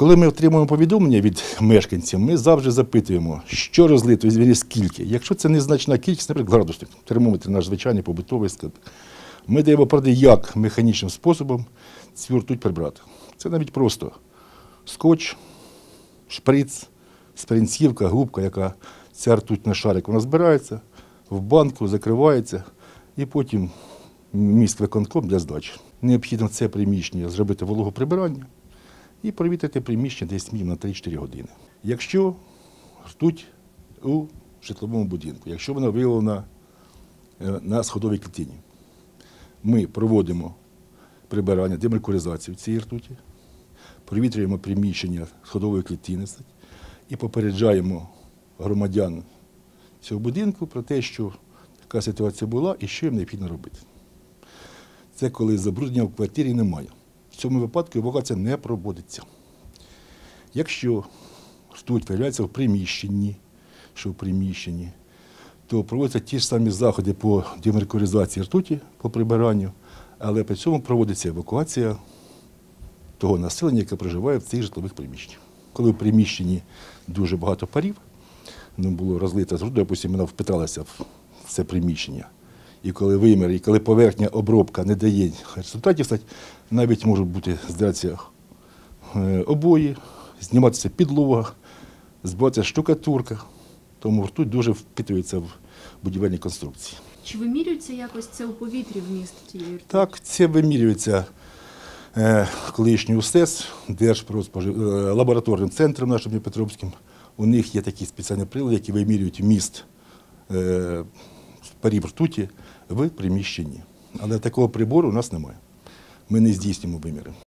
Коли ми отримуємо повідомлення від мешканців, ми завжди запитуємо, що розлито і скільки. Якщо це незначна кількість, наприклад, градусник, термометр наш звичайний, побутовий, ми даємо поради, як механічним способом цю ртуть прибрати. Це навіть просто скотч, шприц, спринцівка, губка, яка ця ртуть на шарик, вона збирається в банку, закривається і потім міськвиконком для здачі. Необхідно це приміщення зробити вологоприбирання і провітрити приміщення десь мінімум на 3-4 години. Якщо ртуть у житловому будинку, якщо вона виявлена на сходовій клітині, ми проводимо прибирання, демеркуризацію цієї ртуті, провітрюємо приміщення сходової клітини і попереджаємо громадян цього будинку про те, що така ситуація була і що їм необхідно робити. Це коли забруднення в квартирі немає. В цьому випадку евакуація не проводиться. Якщо ртуть виявляється в приміщенні, то проводяться ті ж самі заходи по демеркуризації ртуті, по прибиранню, але при цьому проводиться евакуація того населення, яке проживає в цих житлових приміщеннях. Коли в приміщенні дуже багато парів, було розлито з ртутю, допустимо, вона впиталася в це приміщення, і коли вимір, і коли поверхня обробка не дає результатів, навіть можуть бути здиратися обої, зніматися підлога, збиватися штукатурка, тому ртуть дуже впитується в будівельні конструкції. Чи вимірюється якось це у повітрі вміст цієї ртуті? Так, це вимірюється колишній УСЕС, лабораторним центром нашим Дніпропетровським. У них є такі спеціальні прилади, які вимірюють вміст парів ртуті в приміщенні. Але такого прибору у нас немає. Ми не здійснюємо виміри.